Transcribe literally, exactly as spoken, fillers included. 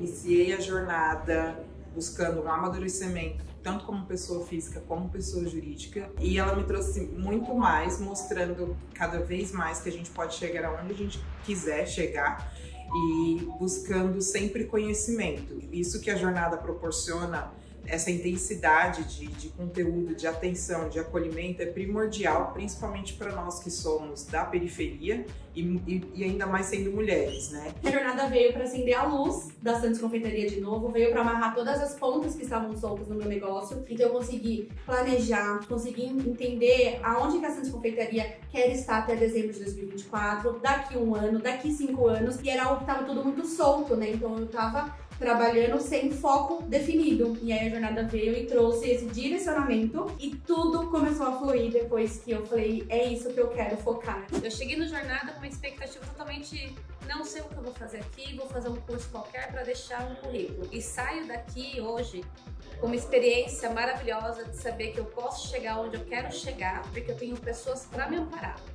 iniciei a jornada buscando um amadurecimento, tanto como pessoa física como pessoa jurídica, e ela me trouxe muito mais, mostrando cada vez mais que a gente pode chegar aonde a gente quiser chegar e buscando sempre conhecimento. Isso que a jornada proporciona, essa intensidade de, de conteúdo, de atenção, de acolhimento é primordial, principalmente para nós que somos da periferia e, e, e ainda mais sendo mulheres, né? A jornada veio para acender a luz da Santos Confeitaria de novo, veio para amarrar todas as pontas que estavam soltas no meu negócio. Então eu consegui planejar, consegui entender aonde que a Santos Confeitaria quer estar até dezembro de dois mil e vinte e quatro, daqui um ano, daqui cinco anos, e era algo que estava tudo muito solto, né? Então eu tava trabalhando sem foco definido. E aí a jornada veio e trouxe esse direcionamento e tudo começou a fluir depois que eu falei, é isso que eu quero focar. Eu cheguei no jornada com uma expectativa totalmente, não sei o que eu vou fazer aqui, vou fazer um curso qualquer para deixar um currículo. E saio daqui hoje com uma experiência maravilhosa de saber que eu posso chegar onde eu quero chegar, porque eu tenho pessoas para me amparar.